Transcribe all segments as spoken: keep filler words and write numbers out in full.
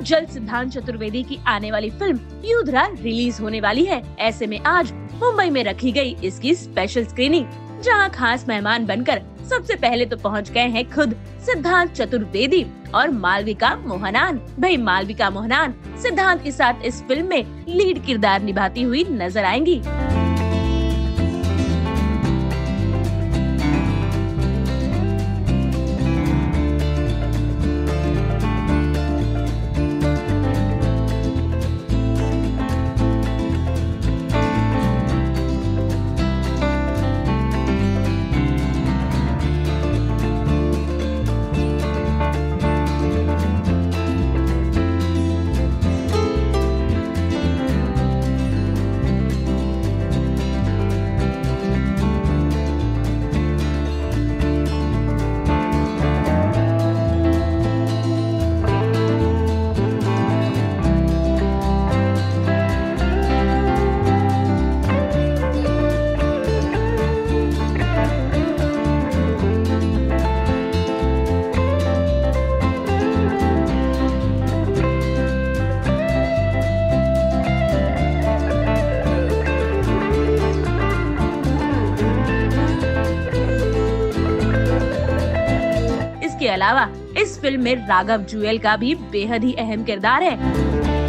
जल्द सिद्धांत चतुर्वेदी की आने वाली फिल्म युद्धरा रिलीज होने वाली है। ऐसे में आज मुंबई में रखी गई इसकी स्पेशल स्क्रीनिंग, जहां खास मेहमान बनकर सबसे पहले तो पहुंच गए हैं खुद सिद्धांत चतुर्वेदी और मालविका मोहनान। भाई मालविका मोहनान सिद्धांत के साथ इस फिल्म में लीड किरदार निभाती हुई नजर आएंगी। इसके अलावा इस फिल्म में राघव जुएल का भी बेहद ही अहम किरदार है।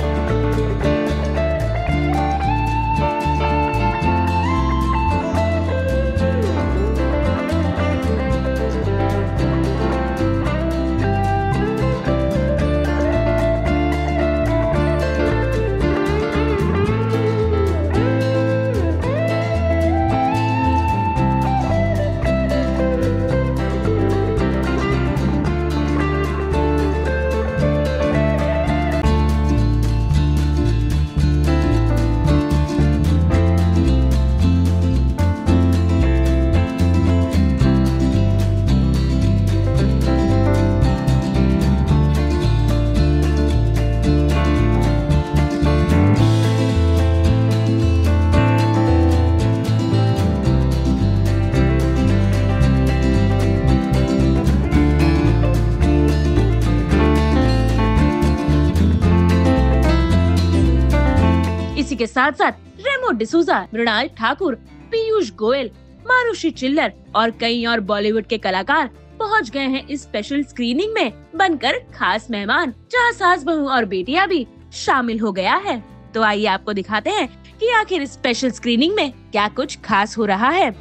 इसी के साथ साथ रेमो डिसूजा, मृणाल ठाकुर, पीयूष गोयल, मानुषी चिल्लर और कई और बॉलीवुड के कलाकार पहुंच गए हैं इस स्पेशल स्क्रीनिंग में बनकर खास मेहमान, जहां सास बहू और बेटियां भी शामिल हो गया है। तो आइए आपको दिखाते हैं कि आखिर इस स्पेशल स्क्रीनिंग में क्या कुछ खास हो रहा है।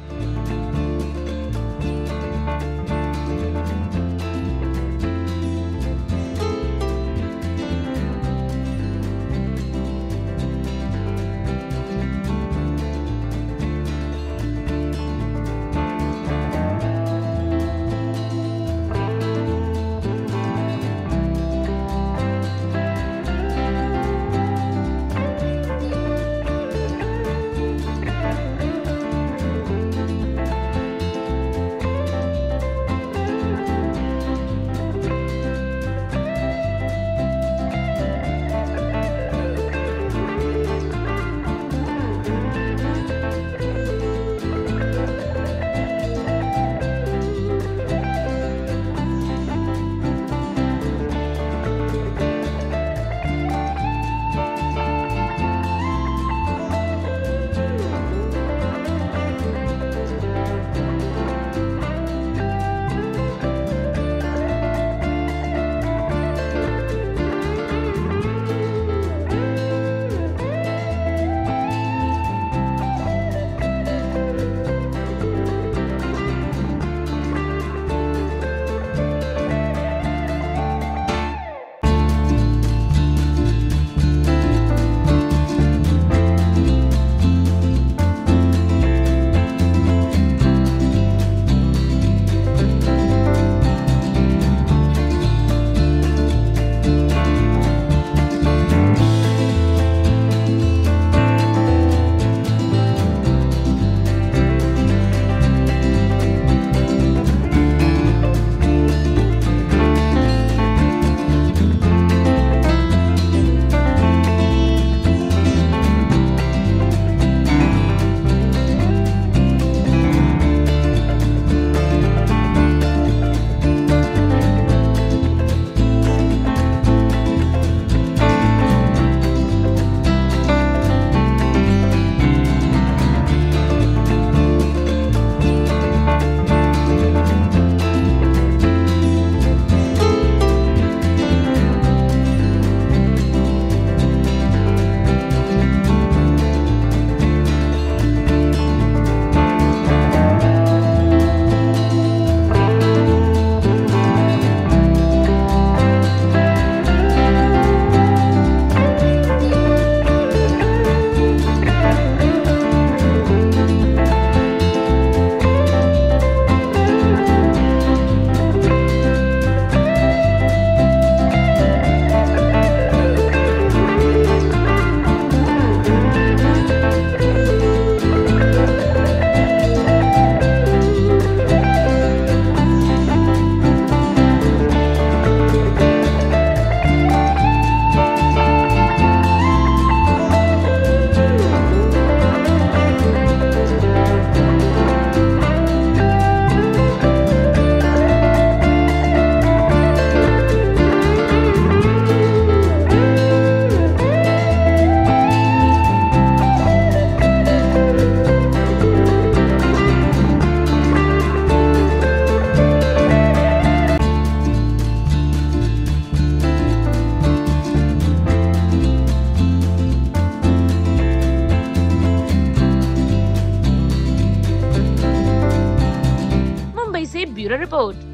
Bureau report.